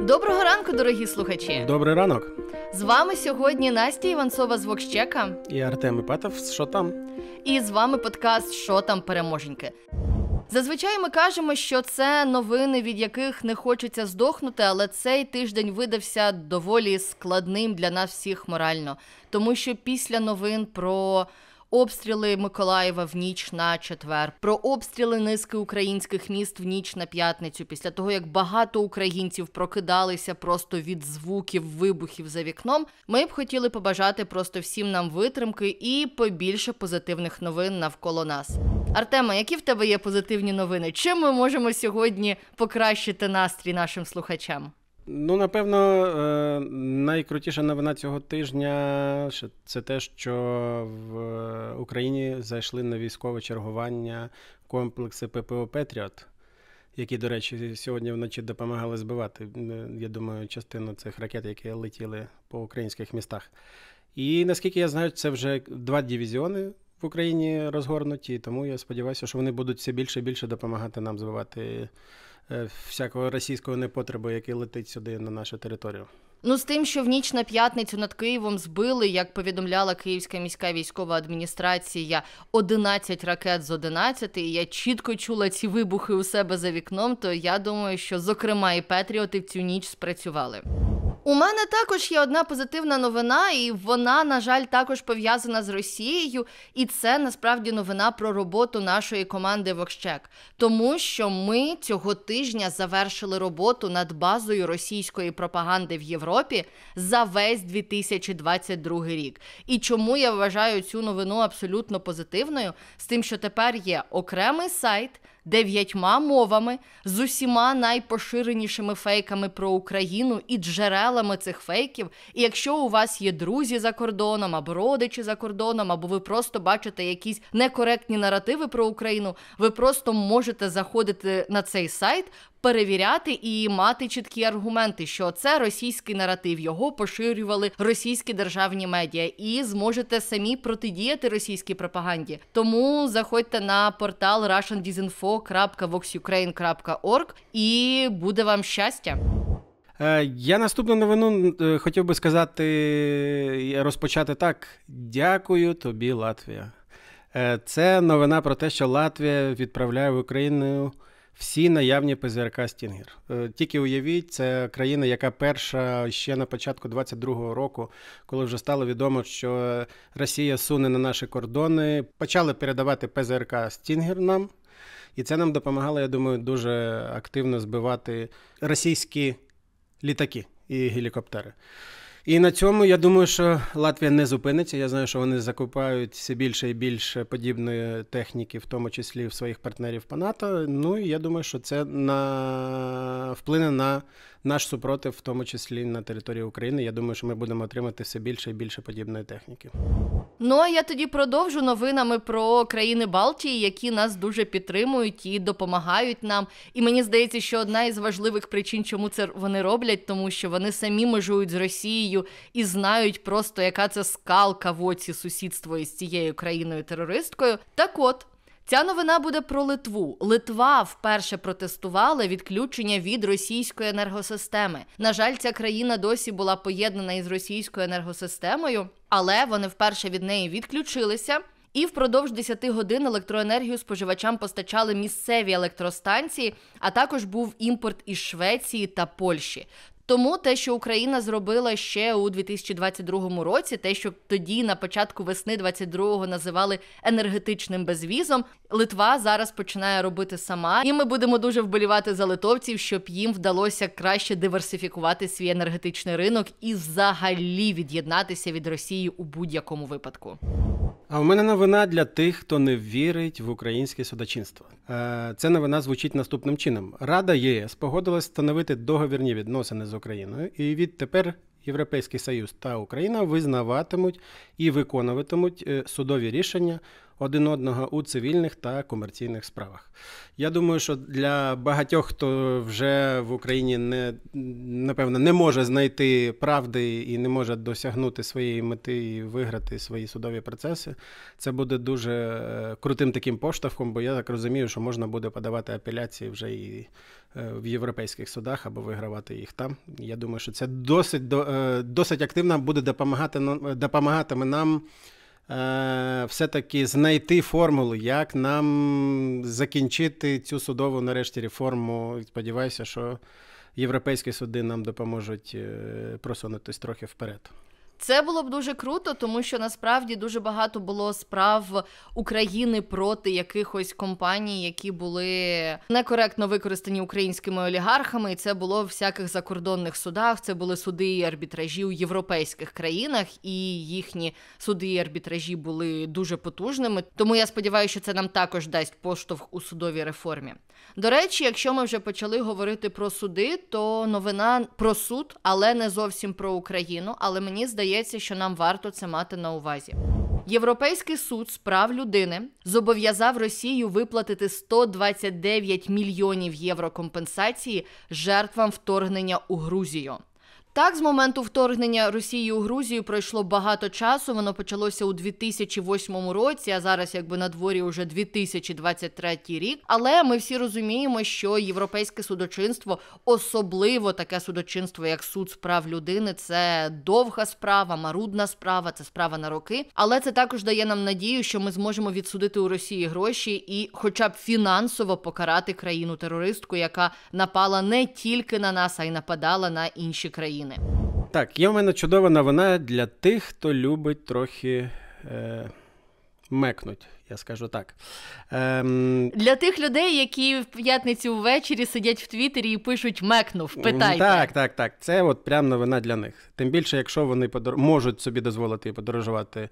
Доброго ранку, дорогі слухачі! Добрий ранок! З вами сьогодні Настя Іванцова з Вокщека і Артем Іпатов з «Що там?». І з вами подкаст «Що там, переможеньки?». Зазвичай ми кажемо, що це новини, від яких не хочеться здохнути, але цей тиждень видався доволі складним для нас всіх морально. Тому що після новин про обстріли Миколаєва в ніч на четвер, про обстріли низки українських міст в ніч на п'ятницю, після того, як багато українців прокидалися просто від звуків вибухів за вікном, ми б хотіли побажати просто всім нам витримки і побільше позитивних новин навколо нас. Артема, які в тебе є позитивні новини? Чим ми можемо сьогодні покращити настрій нашим слухачам? Напевно, найкрутіша новина цього тижня – це те, що в Україні зайшли на військове чергування комплекси ППО «Петріот», які, до речі, сьогодні вночі допомагали збивати, я думаю, частину цих ракет, які летіли по українських містах. І, наскільки я знаю, це вже 2 дивізіони в Україні розгорнуті, тому я сподіваюся, що вони будуть все більше і більше допомагати нам збивати всякого російського непотребу, який летить сюди на нашу територію. З тим, що в ніч на п'ятницю над Києвом збили, як повідомляла Київська міська військова адміністрація, 11 ракет з 11, і я чітко чула ці вибухи у себе за вікном, то я думаю, що, зокрема, і «Петріоти» в цю ніч спрацювали. У мене також є одна позитивна новина, і вона, на жаль, також пов'язана з Росією, і це, насправді, новина про роботу нашої команди «Вокщек». Тому що ми цього тижня завершили роботу над базою російської пропаганди в Європі за весь 2022 рік. І чому я вважаю цю новину абсолютно позитивною? З тим, що тепер є окремий сайт, 9 мовами, з усіма найпоширенішими фейками про Україну і джерелами цих фейків. І якщо у вас є друзі за кордоном, або родичі за кордоном, або ви просто бачите якісь некоректні наративи про Україну, ви просто можете заходити на цей сайт, перевіряти і мати чіткі аргументи, що це російський наратив, його поширювали російські державні медіа, і зможете самі протидіяти російській пропаганді. Тому заходьте на портал russiandisinfo.voxukraine.org і буде вам щастя. Я наступну новину хотів би розпочати так. Дякую тобі, Латвія. Це новина про те, що Латвія відправляє в Україну всі наявні ПЗРК «Стінгер». Тільки уявіть, це країна, яка перша ще на початку 22-го року, коли вже стало відомо, що Росія суне на наші кордони, почали передавати ПЗРК «Стінгер» нам. І це нам допомагало, я думаю, дуже активно збивати російські літаки і гелікоптери. І на цьому, я думаю, що Латвія не зупиниться. Я знаю, що вони закупають все більше і більше подібної техніки, в тому числі в своїх партнерів по НАТО. І я думаю, що це вплине на наш супротив, в тому числі на території України. Я думаю, що ми будемо отримати все більше і більше подібної техніки. А я тоді продовжу новинами про країни Балтії, які нас дуже підтримують і допомагають нам. І мені здається, що одна із важливих причин, чому це вони роблять, тому що вони самі межують з Росією і знають просто, яка це скалка в оці сусідство із цією країною-терористкою. Так от, ця новина буде про Литву. Литва вперше протестувала відключення від російської енергосистеми. На жаль, ця країна досі була поєднана із російською енергосистемою, але вони вперше від неї відключилися. І впродовж 10 годин електроенергію споживачам постачали місцеві електростанції, а також був імпорт із Швеції та Польщі. Тому те, що Україна зробила ще у 2022 році, те, що тоді на початку весни 22-го називали енергетичним безвізом, Литва зараз починає робити сама. І ми будемо дуже вболівати за литовців, щоб їм вдалося краще диверсифікувати свій енергетичний ринок і взагалі від'єднатися від Росії у будь-якому випадку. А у мене новина для тих, хто не вірить в українське судочинство. Ця новина звучить наступним чином. Рада ЄС погодилась встановити договірні відносини з Україною, і відтепер Європейський Союз та Україна визнаватимуть і виконуватимуть судові рішення один одного у цивільних та комерційних справах. Я думаю, що для багатьох, хто вже в Україні напевно, не може знайти правди і не може досягнути своєї мети і виграти свої судові процеси, це буде дуже крутим таким поштовхом, бо я так розумію, що можна буде подавати апеляції вже і в європейських судах або вигравати їх там. Я думаю, що це досить активно буде допомагатиме нам все-таки знайти формулу, як нам закінчити цю судову, нарешті, реформу. Сподіваюся, що європейські суди нам допоможуть просунутися трохи вперед. Це було б дуже круто, тому що насправді дуже багато було справ України проти якихось компаній, які були некоректно використані українськими олігархами, і це було в всяких закордонних судах, це були суди і арбітражі у європейських країнах, і їхні суди і арбітражі були дуже потужними, тому я сподіваюся, що це нам також дасть поштовх у судовій реформі. До речі, якщо ми вже почали говорити про суди, то новина про суд, але не зовсім про Україну, але мені здається, що нам варто це мати на увазі. Європейський суд з прав людини зобов'язав Росію виплатити 129 мільйонів євро компенсації жертвам вторгнення у Грузію. Так, з моменту вторгнення Росії у Грузію пройшло багато часу, воно почалося у 2008 році, а зараз якби на дворі уже 2023 рік. Але ми всі розуміємо, що європейське судочинство, особливо таке судочинство, як суд з прав людини, це довга справа, марудна справа, це справа на роки. Але це також дає нам надію, що ми зможемо відсудити у Росії гроші і хоча б фінансово покарати країну-терористку, яка напала не тільки на нас, а й нападала на інші країни. Так, є в мене чудова новина для тих, хто любить трохи мекнуть, я скажу так. Для тих людей, які в п'ятницю ввечері сидять в Твіттері і пишуть «мекнув», питайте. Так. Це от прям новина для них. Тим більше, якщо вони можуть собі дозволити подорожувати,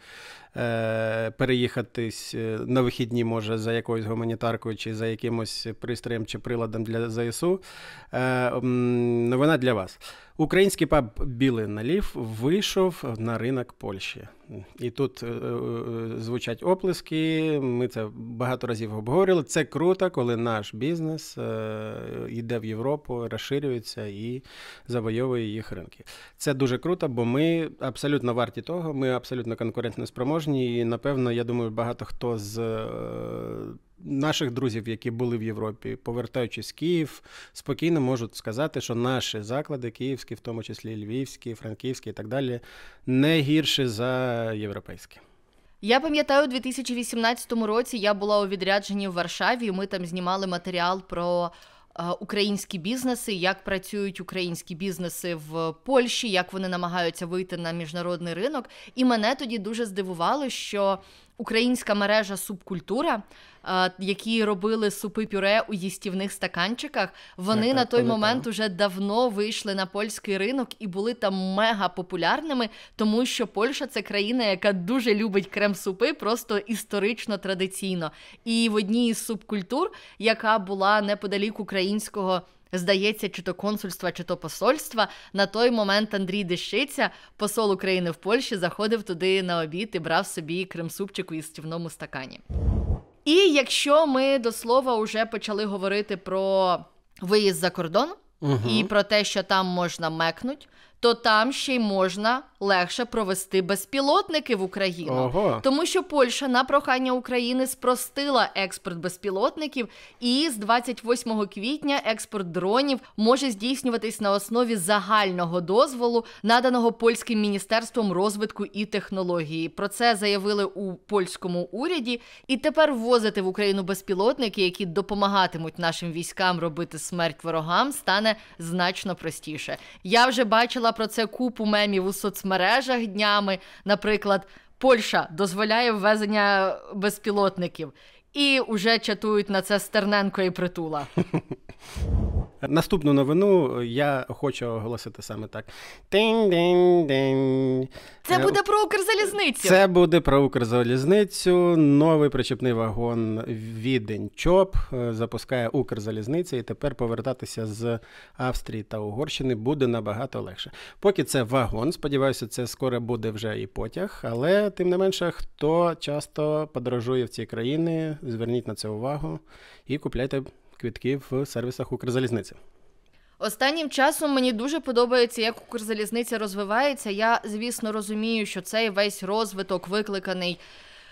переїхатись на вихідні, може, за якоюсь гуманітаркою, чи за якимось пристроєм чи приладом для ЗСУ. Новина для вас. Український паб «Білий налів» вийшов на ринок Польщі. І тут звучать оплески, ми це багато разів обговорювали. Це круто, коли наш бізнес йде в Європу, розширюється і завойовує їх ринки. Це дуже круто, бо ми абсолютно варті того, ми абсолютно конкурентно спроможні, і, напевно, я думаю, багато хто з наших друзів, які були в Європі, повертаючись в Київ, спокійно можуть сказати, що наші заклади, київські, в тому числі львівські, франківські і так далі, не гірші за європейські. Я пам'ятаю, у 2018 році я була у відрядженні в Варшаві, і ми там знімали матеріал про українські бізнеси, як працюють українські бізнеси в Польщі, як вони намагаються вийти на міжнародний ринок. І мене тоді дуже здивувало, що українська мережа «Субкультура», які робили супи-пюре у їстівних стаканчиках, вони на той момент уже давно вийшли на польський ринок і були там мега популярними, тому що Польща – це країна, яка дуже любить крем-супи, просто історично, традиційно. І в одній із субкультур, яка була неподалік українського, здається, чи то консульства, чи то посольства, на той момент Андрій Дещиця, посол України в Польщі, заходив туди на обід і брав собі крем-супчик у їстівному стакані. І якщо ми, до слова, вже почали говорити про виїзд за кордон і про те, що там можна мекнуть, то там ще й можна легше провести безпілотники в Україну. Ого. Тому що Польща на прохання України спростила експорт безпілотників, і з 28 квітня експорт дронів може здійснюватись на основі загального дозволу, наданого Польським Міністерством розвитку і технології. Про це заявили у польському уряді. І тепер ввозити в Україну безпілотники, які допомагатимуть нашим військам робити смерть ворогам, стане значно простіше. Я вже бачила про це купу мемів у соцмережах днями. Наприклад, Польща дозволяє ввезення безпілотників. І вже чатують на це Стерненко і Притула. Наступну новину я хочу оголосити саме так. Це буде про Укрзалізницю. Це буде про Укрзалізницю. Новий причепний вагон Відень-Чоп запускає Укрзалізниця, і тепер повертатися з Австрії та Угорщини буде набагато легше. Поки це вагон, сподіваюся, це скоро буде вже і потяг, але тим не менше, хто часто подорожує в ці країни, зверніть на це увагу і купляйте квитки в сервісах Укрзалізниці. Останнім часом мені дуже подобається, як Укрзалізниця розвивається. Я, звісно, розумію, що цей весь розвиток викликаний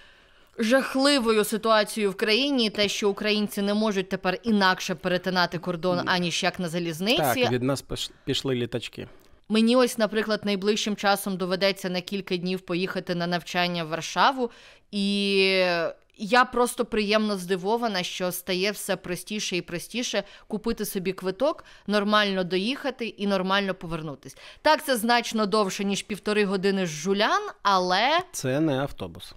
жахливою ситуацією в країні, те, що українці не можуть тепер інакше перетинати кордон, аніж як на залізниці. Так, від нас пішли літачки. Мені ось, наприклад, найближчим часом доведеться на кілька днів поїхати на навчання в Варшаву, і я просто приємно здивована, що стає все простіше і простіше купити собі квиток, нормально доїхати і нормально повернутись. Так, це значно довше, ніж 1,5 години з Жулян, але... Це не автобус.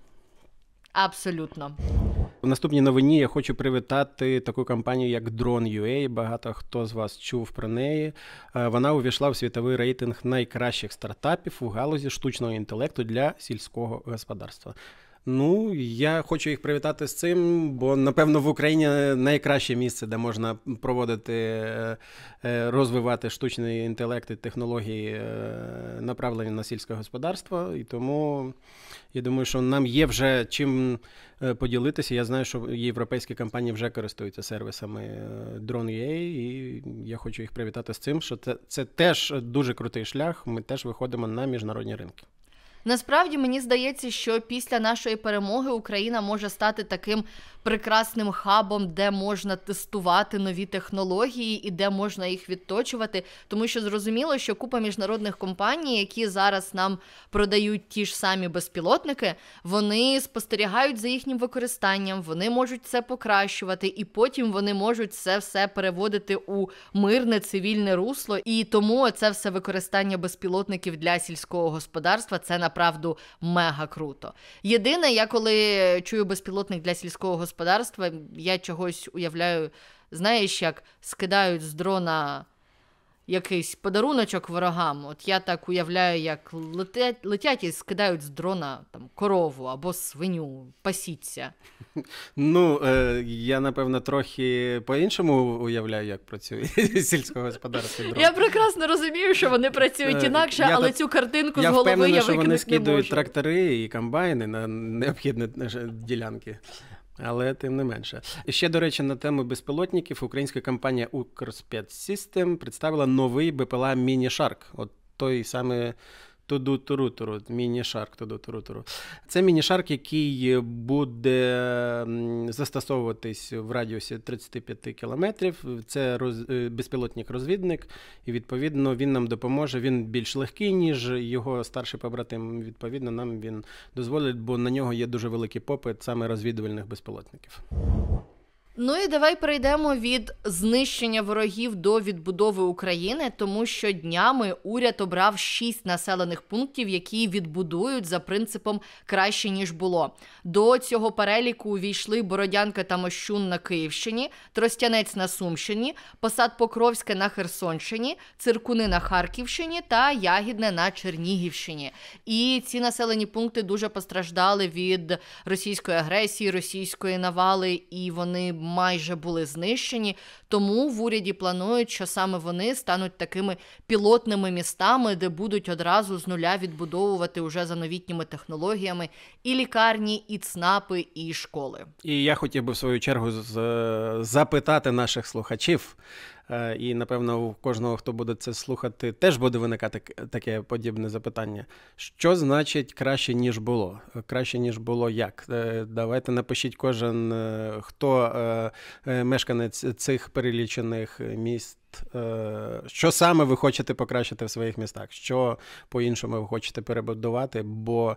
Абсолютно. В наступній новині я хочу привітати таку компанію, як Drone.ua. Багато хто з вас чув про неї. Вона увійшла в світовий рейтинг найкращих стартапів у галузі штучного інтелекту для сільського господарства. Ну, я хочу їх привітати з цим, бо, напевно, в Україні найкраще місце, де можна проводити, розвивати штучний інтелект і технології, направлені на сільське господарство. І тому я думаю, що нам є вже чим поділитися. Я знаю, що європейські компанії вже користуються сервісами Drone.ua, і я хочу їх привітати з цим, що це теж дуже крутий шлях, ми теж виходимо на міжнародні ринки. Насправді, мені здається, що після нашої перемоги Україна може стати таким прекрасним хабом, де можна тестувати нові технології і де можна їх відточувати, тому що зрозуміло, що купа міжнародних компаній, які зараз нам продають ті ж самі безпілотники, вони спостерігають за їхнім використанням, вони можуть це покращувати, і потім вони можуть це все переводити у мирне, цивільне русло, і тому це все використання безпілотників для сільського господарства – це направду мега круто. Єдине, я коли чую безпілотник для сільського господарства, я чогось уявляю, знаєш, як скидають з дрона якийсь подаруночок ворогам. От я так уявляю, як летять і скидають з дрона там корову або свиню, пасіться. Ну, я, напевно, трохи по-іншому уявляю, як працює сільськогосподарський дрон. Я прекрасно розумію, що вони працюють інакше, але цю картинку з голови я викинути не можу. Я впевнений, що вони скидують трактори і комбайни на необхідні ділянки. Але тим не менше. І ще, до речі, на тему безпілотників українська компанія Укрспецсистем представила новий БПЛА Міні-Шарк. От той самий Туду-туру-туру, Міні-Шарк, Туду-туру-туру. Це Міні-Шарк, який буде застосовуватись в радіусі 35 кілометрів. Це безпілотник-розвідник, і, відповідно, він нам допоможе. Він більш легкий, ніж його старший побратим. Відповідно, нам він дозволить, бо на нього є дуже великий попит саме розвідувальних безпілотників. Ну і давай перейдемо від знищення ворогів до відбудови України, тому що днями уряд обрав 6 населених пунктів, які відбудують за принципом «краще, ніж було». До цього переліку увійшли Бородянка та Мощун на Київщині, Тростянець на Сумщині, Посад Покровське на Херсонщині, Циркуни на Харківщині та Ягідне на Чернігівщині. І ці населені пункти дуже постраждали від російської агресії, російської навали, і вони майже були знищені, тому в уряді планують, що саме вони стануть такими пілотними містами, де будуть одразу з нуля відбудовувати уже за новітніми технологіями і лікарні, і ЦНАПи, і школи. І я хотів би в свою чергу запитати наших слухачів, і, напевно, у кожного, хто буде це слухати, теж буде виникати таке подібне запитання. Що значить «краще, ніж було»? Краще, ніж було як? Давайте напишіть кожен, хто мешканець цих перелічених міст, що саме ви хочете покращити в своїх містах, що по-іншому ви хочете перебудувати, бо,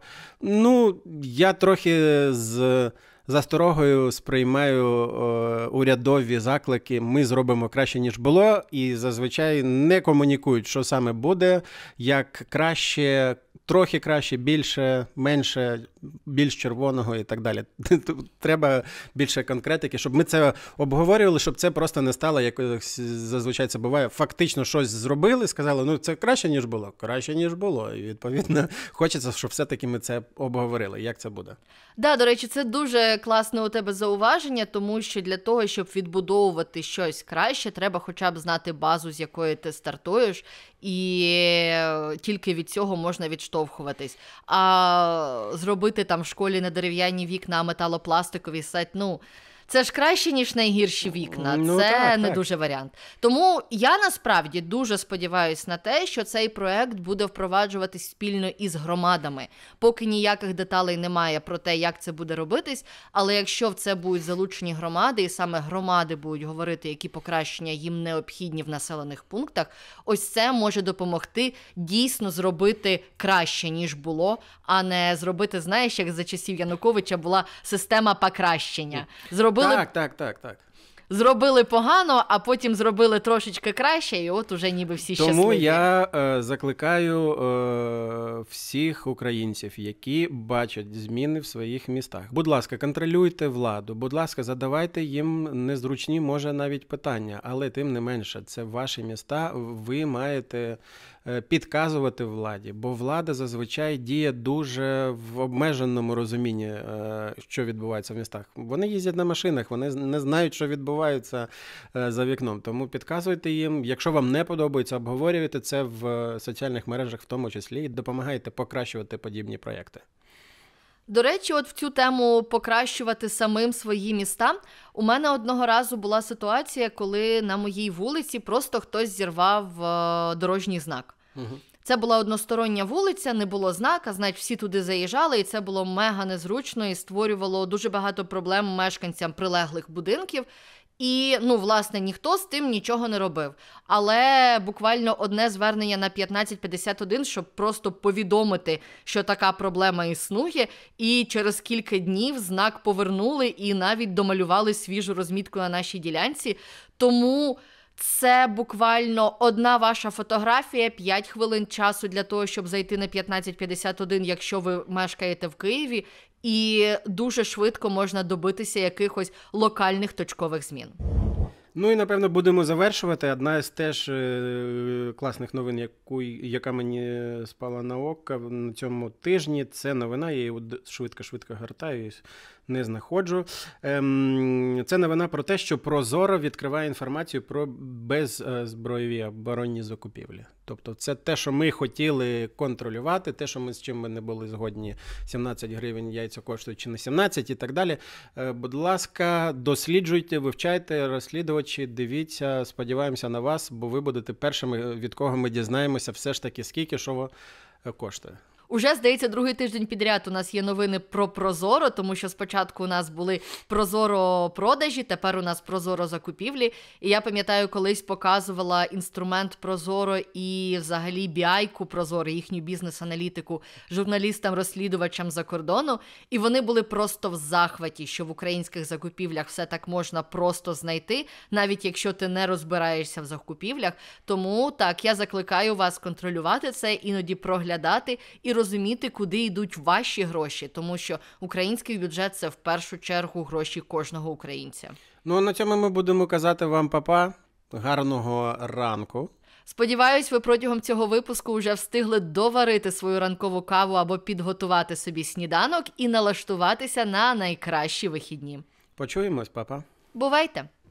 я трохи з засторогою сприймаю урядові заклики «ми зробимо краще, ніж було», і зазвичай не комунікують, що саме буде, як краще, трохи краще, більше, менше. більш червоного і так далі. Треба більше конкретики, щоб ми це обговорювали, щоб це просто не стало, як зазвичай це буває, фактично щось зробили, сказали, ну це краще, ніж було. Краще, ніж було. І відповідно хочеться, щоб все-таки ми це обговорили. Як це буде? Да, до речі, це дуже класне у тебе зауваження, тому що для того, щоб відбудовувати щось краще, треба хоча б знати базу, з якої ти стартуєш, і тільки від цього можна відштовхуватись. А зробити там в школі не дерев'яні вікна, а металопластикові сеть, ну... Це ж краще, ніж найгірші вікна. Ну, це так, не так. дуже варіант. Тому я насправді дуже сподіваюся на те, що цей проект буде впроваджуватись спільно із громадами. Поки ніяких деталей немає про те, як це буде робитись, але якщо в це будуть залучені громади, і саме громади будуть говорити, які покращення їм необхідні в населених пунктах, ось це може допомогти дійсно зробити краще, ніж було, а не зробити, знаєш, як за часів Януковича була система покращення. Так. Зробили погано, а потім зробили трошечки краще, і от уже ніби всі щасливі. Тому я закликаю всіх українців, які бачать зміни в своїх містах. Будь ласка, контролюйте владу, будь ласка, задавайте їм незручні, може, навіть питання, але тим не менше, це ваші міста, ви маєте підказувати владі, бо влада зазвичай діє дуже в обмеженому розумінні, що відбувається в містах. Вони їздять на машинах, вони не знають, що відбувається за вікном. Тому підказуйте їм, якщо вам не подобається, обговорюйте це в соціальних мережах в тому числі і допомагайте покращувати подібні проєкти. До речі, от в цю тему покращувати самим свої міста, у мене одного разу була ситуація, коли на моїй вулиці просто хтось зірвав дорожній знак. Угу. Це була одностороння вулиця, не було знака, значить всі туди заїжджали, і це було мега незручно і створювало дуже багато проблем мешканцям прилеглих будинків. І, власне, ніхто з тим нічого не робив. Але буквально одне звернення на 1551, щоб просто повідомити, що така проблема існує, і через кілька днів знак повернули і навіть домалювали свіжу розмітку на нашій ділянці. Тому це буквально одна ваша фотографія, 5 хвилин часу для того, щоб зайти на 1551, якщо ви мешкаєте в Києві, і дуже швидко можна добитися якихось локальних точкових змін. Ну і, напевно, будемо завершувати. Одна з теж класних новин, яка мені спала на око на цьому тижні, це новина, я її швидко гортаю, не знаходжу. Це новина про те, що Прозоро відкриває інформацію про беззбройові оборонні закупівлі. Тобто це те, що ми хотіли контролювати, те, що ми з чим ми не були згодні, 17 гривень яйця коштують чи не 17 і так далі. Будь ласка, досліджуйте, вивчайте, розслідувачі, дивіться, сподіваємося на вас, бо ви будете першими, від кого ми дізнаємося все ж таки, скільки що коштує. Уже, здається, другий тиждень підряд у нас є новини про Прозоро, тому що спочатку у нас були Прозоро продажі, тепер у нас Прозоро закупівлі. І я пам'ятаю, колись показувала інструмент Прозоро і взагалі BI-ку Прозоро, їхню бізнес-аналітику журналістам-розслідувачам за кордону. І вони були просто в захваті, що в українських закупівлях все так можна просто знайти, навіть якщо ти не розбираєшся в закупівлях. Тому так, я закликаю вас контролювати це, іноді проглядати і розуміти, куди йдуть ваші гроші, тому що український бюджет – це в першу чергу гроші кожного українця. Ну, а на цьому ми будемо казати вам па-па, гарного ранку. Сподіваюсь, ви протягом цього випуску вже встигли доварити свою ранкову каву або підготувати собі сніданок і налаштуватися на найкращі вихідні. Почуємось, па-па. Бувайте!